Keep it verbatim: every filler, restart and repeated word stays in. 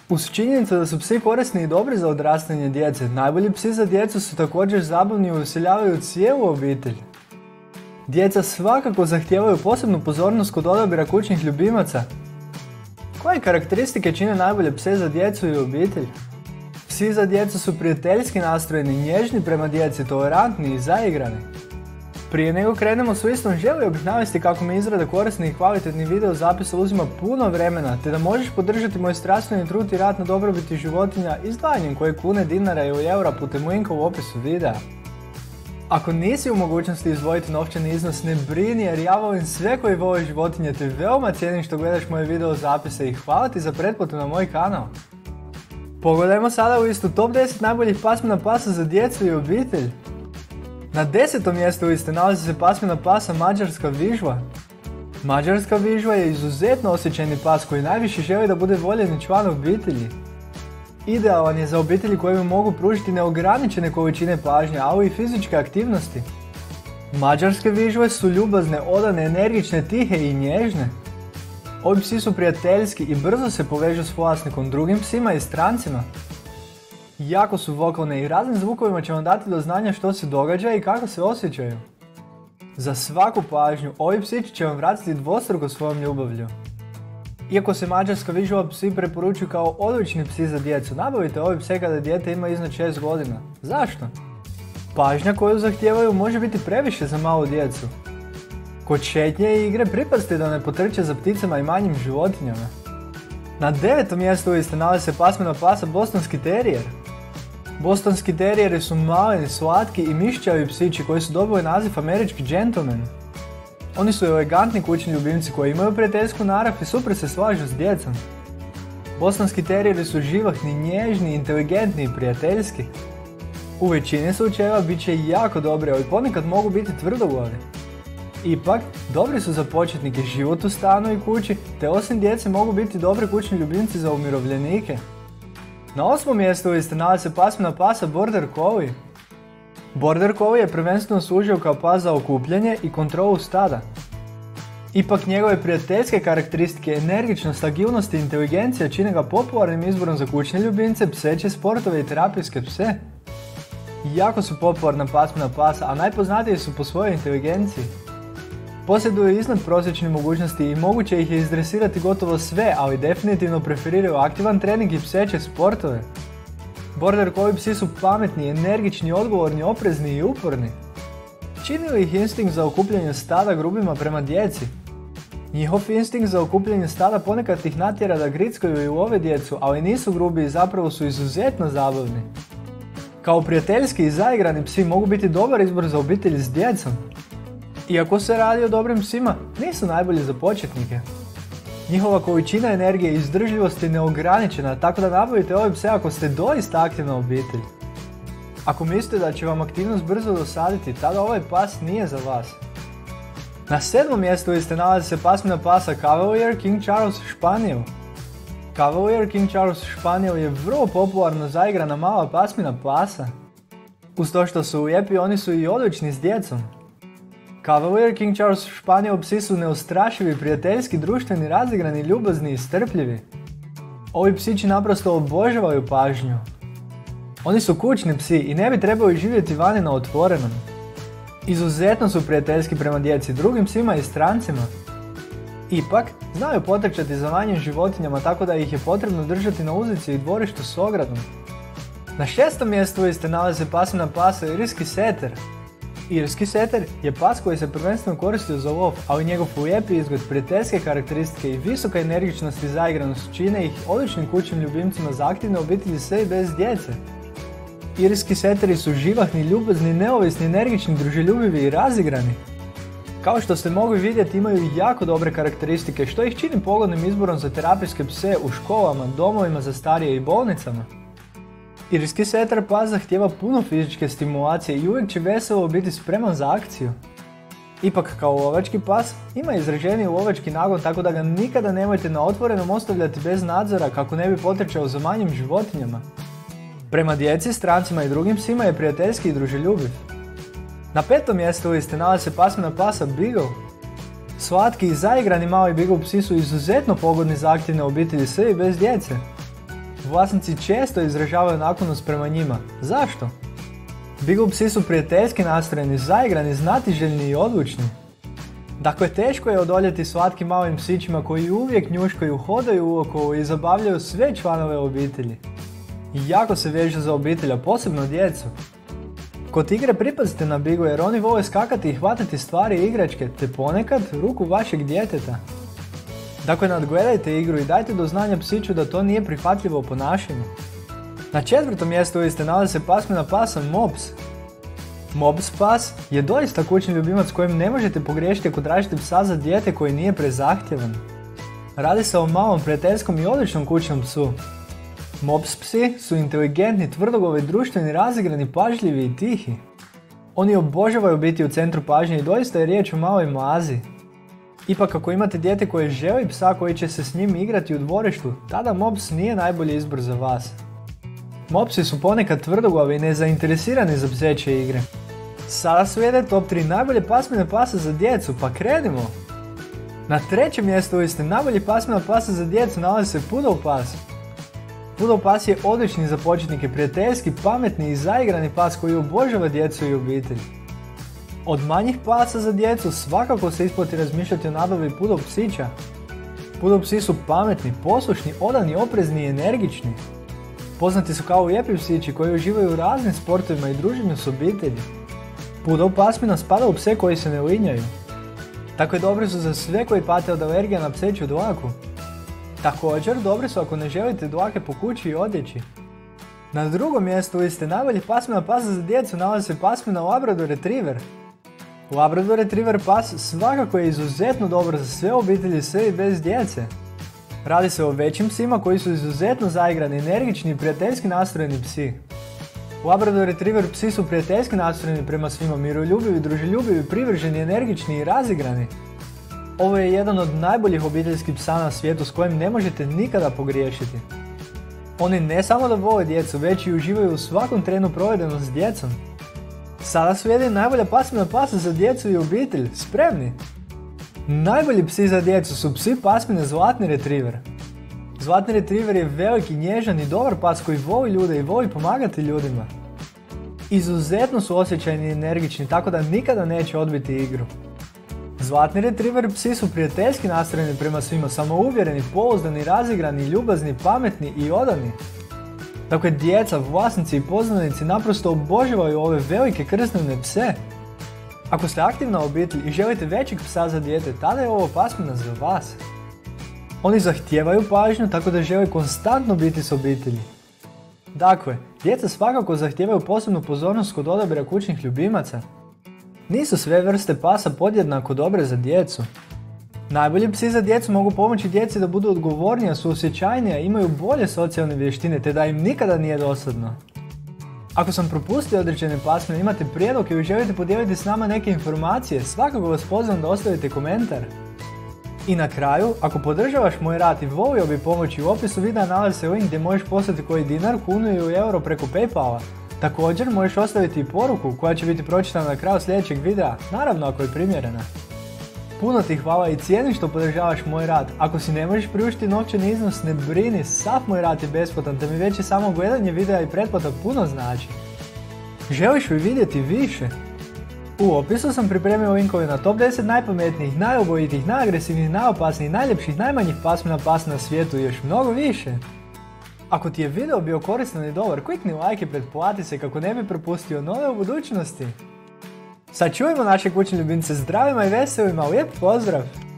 Uz činjenicu da su psi korisni i dobri za odrastanje djece, najbolji psi za djecu su također zabavni i uveseljavaju cijelu obitelj. Djeca svakako zahtijevaju posebnu pozornost kod odabira kućnih ljubimaca. Koje karakteristike čine najbolje pse za djecu i obitelj? Psi za djecu su prijateljski nastrojeni, nježni prema djeci, tolerantni i zaigrani. Prije nego krenemo s listom, želio bih navesti kako mi izrada korisnih i kvalitetnih video zapisa uzima puno vremena, te da možeš podržati moj strastveni trud i rad na dobrobiti životinja izdvajanjem koje kune, dinara ili eura putem linka u opisu videa. Ako nisi u mogućnosti izdvojiti novčani iznos, ne brini jer ja volim sve koji vole životinje te veoma cijenim što gledaš moje video zapise i hvala ti za pretplatu na moj kanal. Pogledajmo sada u listu top deset najboljih pasmina pasa za djecu i obitelj. Na desetom mjestu liste nalazi se pasmina pasa Mađarska vižva. Mađarska vižva je izuzetno osjećajni pas koji najviše želi da bude voljeni član obitelji. Idealan je za obitelji koje mu mogu pružiti neograničene količine pažnje, ali i fizičke aktivnosti. Mađarske vižve su ljubazne, odane, energične, tihe i nježne. Ovi psi su prijateljski i brzo se povežu s vlasnikom, drugim psima i strancima. Jako su vokalne i raznim zvukovima će vam dati do znanja što se događa i kako se osjećaju. Za svaku pažnju, ovi psići će vam vratiti dvostruko svojom ljubavlju. Iako se mađarska vižva psi preporučuju kao odlični psi za djecu, nabavite ove pse kada dijete ima iznad šest godina. Zašto? Pažnja koju zahtijevaju može biti previše za malu djecu. Kod šetnje i igre pripazite da ne potrče za pticama i manjim životinjama. Na devetom mjestu liste nalazi se pasmina pasa Bostonski terijer. Bostonski terijeri su maleni, slatki i mišćavi psići koji su dobili naziv američki džentlmen. Oni su elegantni kućni ljubimci koji imaju prijateljsku narav i super se slažu s djecom. Bostonski terijeri su živahni, nježni, inteligentni i prijateljski. U većini slučajeva bit će jako dobri, ali ponekad mogu biti tvrdoglavi. Ipak, dobri su za početnike, život u stanu i kući, te osim djece mogu biti dobri kućni ljubimci za umirovljenike. Na osmom mjestu liste nalazi se pasmina pasa Border Collie. Border Collie je prvenstveno služio kao pas za okupljanje i kontrolu stada. Ipak njegove prijateljske karakteristike, energičnost, agilnost i inteligencija čine ga popularnim izborom za kućne ljubimce, pseće sportove i terapijske pse. Jako su popularna pasmina pasa, a najpoznatiji su po svojoj inteligenciji. Posjeduju iznad prosječne mogućnosti i moguće ih je izdresirati gotovo sve, ali definitivno preferiraju aktivan trening i pseće sportove. Border Collie psi su pametni, energični, odgovorni, oprezni i uporni. Čini li ih instinkt za okupljanje stada grubima prema djeci? Njihov instinkt za okupljanje stada ponekad ih natjera da grickaju i love djecu, ali nisu grubi i zapravo su izuzetno zabavni. Kao prijateljski i zaigrani psi mogu biti dobar izbor za obitelj s djecom. Iako se radi o dobrim psima, nisu najbolji za početnike. Njihova količina energije i izdržljivost je neograničena, tako da nabavite ove pse ako ste doista aktivna obitelj. Ako mislite da će vam aktivnost brzo dosaditi, tada ovaj pas nije za vas. Na sedmom mjestu liste nalazi se pasmina pasa Cavalier King Charles Spaniel. Cavalier King Charles Spaniel je vrlo popularno zaigrana mala pasmina pasa. Uz to što su lijepi, oni su i odlični s djecom. Cavalier King Charles Spaniel psi su neustrašivi, prijateljski, društveni, razigrani, ljubazni i strpljivi. Ovi psići naprosto obožavaju pažnju. Oni su kućni psi i ne bi trebali živjeti vani na otvorenom. Izuzetno su prijateljski prema djeci, drugim psima i strancima. Ipak, znaju potrčati za manjim životinjama, tako da ih je potrebno držati na ulici i dvorištu s ogradom. Na šestom mjestu liste nalazi se pasmina pasa Irski setter. Irski setter je pas koji se prvenstveno koristio za lov, ali njegov lijepi izgled, prijateljske karakteristike i visoka energičnost i zaigranost čine ih odličnim kućnim ljubimcima za aktivne obitelji sve i bez djece. Irski setteri su živahni, ljubazni, neovisni, energični, druželjubivi i razigrani. Kao što ste mogli vidjeti, imaju jako dobre karakteristike, što ih čini pogodnim izborom za terapijske pse u školama, domovima za starije i bolnicama. Irski setter pas zahtijeva puno fizičke stimulacije i uvijek će veselo biti spreman za akciju. Ipak kao lovački pas ima izraženiji lovački nagon, tako da ga nikada nemojte na otvorenom ostavljati bez nadzora kako ne bi potrčao za manjim životinjama. Prema djeci, strancima i drugim psima je prijateljski i druželjubiv. Na petom mjestu liste nalazi se pasmina pasa Beagle. Slatki i zaigrani mali Beagle psi su izuzetno pogodni za aktivne obitelji sve i bez djece. Vlasnici često izražavaju naklonost prema njima. Zašto? Beagle psi su prijateljski nastrojeni, zaigrani, znatiželjni i odlučni. Dakle, teško je odoljeti slatkim malim psićima koji uvijek njuškaju, hodaju uokolo i zabavljaju sve članove obitelji. I jako se vežu za obitelj, a posebno djecu. Kod igre pripazite na Beagle jer oni vole skakati i hvatati stvari i igračke, te ponekad ruku vašeg djeteta. Dakle, nadgledajte igru i dajte do znanja psiću da to nije prihvatljivo ponašanje. Na četvrtom mjestu liste nalazi se pasmina pasa Mops. Mops pas je doista kućni ljubimac kojim ne možete pogriješiti ako tražite psa za dijete koji nije prezahtjevan. Radi se o malom, prijateljskom i odličnom kućnom psu. Mops psi su inteligentni, tvrdoglavi, društveni, razigrani, pažljivi i tihi. Oni obožavaju biti u centru pažnje i doista je riječ o maloj mlazi. Ipak ako imate dijete koje želi psa koji će se s njim igrati u dvorištu, tada Mops nije najbolji izbor za vas. Mopsi su ponekad tvrdoglavi i nezainteresirani za pseće igre. Sada slijede top tri najbolje pasmine pasa za djecu, pa krenimo! Na trećem mjestu liste najbolji pasmina pasa za djecu nalazi se Poodle pas. Poodle pas je odlični za početnike, prijateljski, pametni i zaigrani pas koji obožava djecu i obitelj. Od manjih pasa za djecu svakako se isplati razmišljati o nabavi Poodle psića. Poodle psi su pametni, poslušni, odani, oprezni i energični. Poznati su kao lijepi psići koji uživaju u raznim sportovima i druženju s obitelji. Poodle pasmina spada u pse koji se ne linjaju. Dakle, dobri su za sve koji pate od alergija na pseću dlaku. Također, dobri su ako ne želite dlake po kući i odjeći. Na drugom mjestu liste najboljih pasmina pasa za djecu nalazi se pasmina Labrador Retriever. Labrador Retriever pas svakako je izuzetno dobar za sve obitelji s i bez djece. Radi se o većim psima koji su izuzetno zaigrani, energični i prijateljski nastrojeni psi. Labrador Retriever psi su prijateljski nastrojeni prema svima, miroljubivi, druželjubivi, privrženi, energični i razigrani. Ovo je jedan od najboljih obiteljskih psa na svijetu s kojim ne možete nikada pogriješiti. Oni ne samo da vole djecu, već i uživaju u svakom trenu provedenom s djecom. Sada slijedi najbolja pasmina pasa za djecu i obitelj. Spremni? Najbolji psi za djecu su psi pasmine Zlatni Retriever. Zlatni Retriever je veliki, nježan i dobar pas koji voli ljude i voli pomagati ljudima. Izuzetno su osjećajni i energični, tako da nikada neće odbiti igru. Zlatni Retriever psi su prijateljski nastrojeni prema svima, samouvjereni, pouzdani, razigrani, ljubazni, pametni i odani. Dakle, djeca, vlasnici i poznanici naprosto obožavaju ove velike krstovne pse. Ako ste aktivna obitelj i želite većeg psa za dijete, tada je ovo pasmina za vas. Oni zahtijevaju pažnju tako da žele konstantno biti s obitelji. Dakle, djeca svakako zahtijevaju posebnu pozornost kod odabira kućnih ljubimaca. Nisu sve vrste pasa podjednako dobre za djecu. Najbolji psi za djecu mogu pomoći djeci da budu odgovornija, suosjećajnija, imaju bolje socijalne vještine te da im nikada nije dosadno. Ako sam propustio određene pasmine, imate prijedlog ili želite podijeliti s nama neke informacije, svakako vas pozivam da ostavite komentar. I na kraju, ako podržavaš moj rad i volio bi pomoći, u opisu videa nalazi se link gdje možeš poslati koji dinar, kunu ili euro preko PayPala. Također možeš ostaviti i poruku koja će biti pročitana na kraju sljedećeg videa, naravno ako je primjerena. Puno ti hvala i cijenim što podržavaš moj rad. Ako si ne možeš priuštiti novčani iznos, ne brini, sav moj rad je besplatan te mi već i samo gledanje videa i pretplata puno znači. Želiš li vidjeti više? U opisu sam pripremio linkove na top deset najpametnijih, najubojitijih, najagresivnijih, najopasnijih, najljepših, najmanjih pasmina pasa na svijetu i još mnogo više. Ako ti je video bio koristan i dobar, klikni like i pretplati se kako ne bi propustio nove u budućnosti. Sačuvajmo naše kućne ljubimce zdravima i veselima, lijep pozdrav!